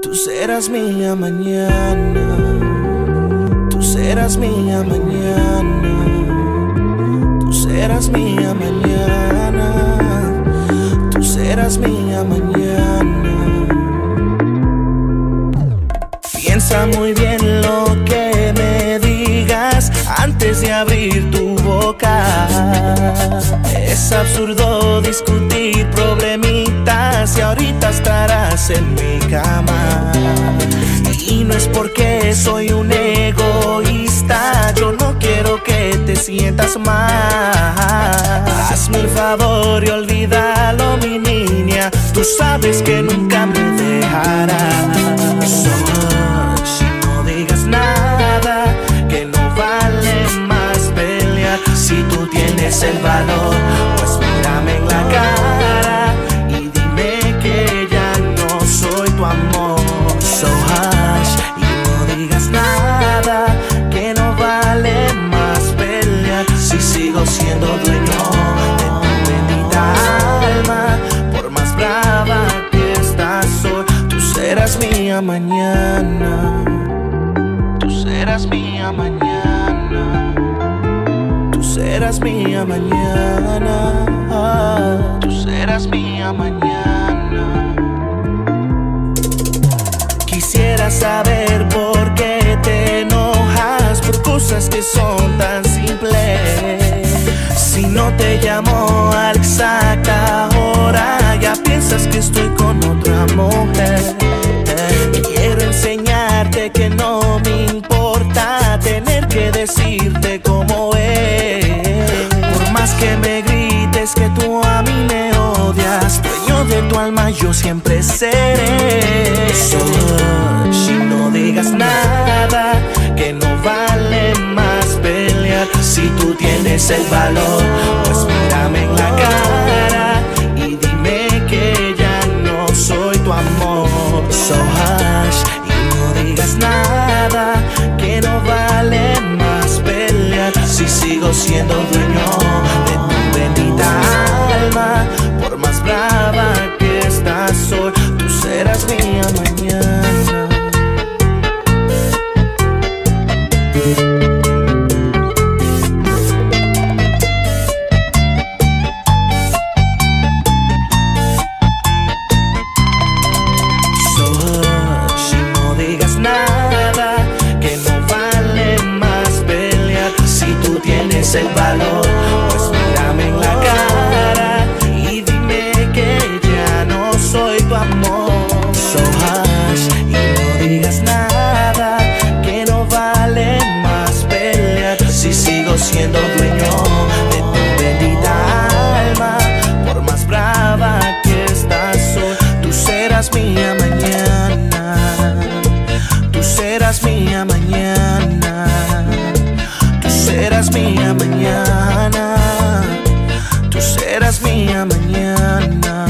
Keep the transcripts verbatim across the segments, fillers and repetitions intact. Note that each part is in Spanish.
Tú serás mía mañana, tú serás mía mañana, tú serás mía mañana, tú serás mía mañana. Piensa muy bien lo que me digas antes de abrir tu boca. Es absurdo discutir problemitas y ahorita estarás en mi cama. Y no es porque soy un egoísta, yo no quiero que te sientas mal. Hazme el favor y olvídalo, mi niña, tú sabes que nunca me dejarás. Si no digas nada, que no vale más pelear. Si tú tienes el valor, pues mírame en la cara y dime que ya no soy tu amor. So hush y no digas nada, que no vale más pelear. Si sigo siendo dueño de tu bendita alma, por más brava que estás hoy, tú serás mía mañana, tú serás mía mañana, tú serás mía mañana, tú serás mía mañana. Quisiera saber por qué te enojas por cosas que son tan simples. Si no te llamo a la exacta hora, ya piensas que estoy con otra mujer. Quiero enseñarte que no me importa tener que decirte cómo es. Por más que me grites que tú a mí me odias, dueño de tu alma yo siempre seré. So, si no digas nada, que no vale más pelear. Si tú tienes el valor, pues mírame en la cara y dime que ya no soy tu amor. So hush y no digas nada, que no vale más pelear. Si sigo siendo dueño de tu bendita alma, por más brava que estás hoy, tú serás mía mañana. El valor, pues mírame en la cara y dime que ya no soy tu amor. So hush y no digas nada, que no vale más pelear. Si sigo siendo dueño de tu bendita alma, por más brava que estás hoy, tú serás mía mañana, tú serás mía mañana, tú serás mía mañana, tú serás mía mañana.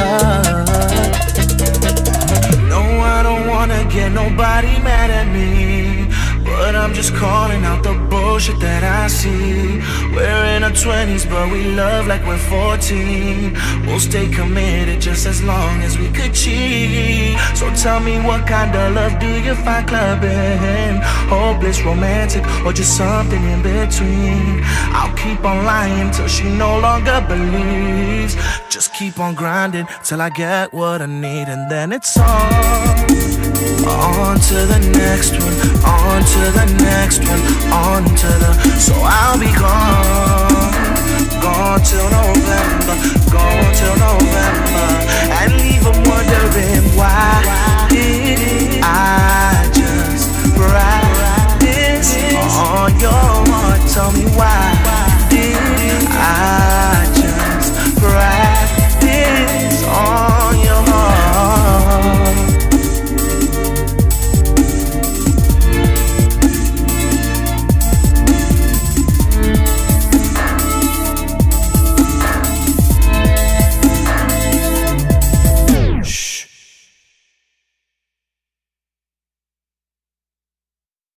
No, I don't wanna get nobody mad at me, but I'm just calling out the bullshit that I see. We're in our twenties, but we love like we're fourteen. We'll stay committed just as long as we could cheat. So tell me, what kind of love do you find clubbing? Hopeless, romantic, or just something in between? I'll keep on lying till she no longer believes. Just keep on grinding till I get what I need, and then it's on. On to the next one, on to the next one, on to the. So I'll be gone, gone till November.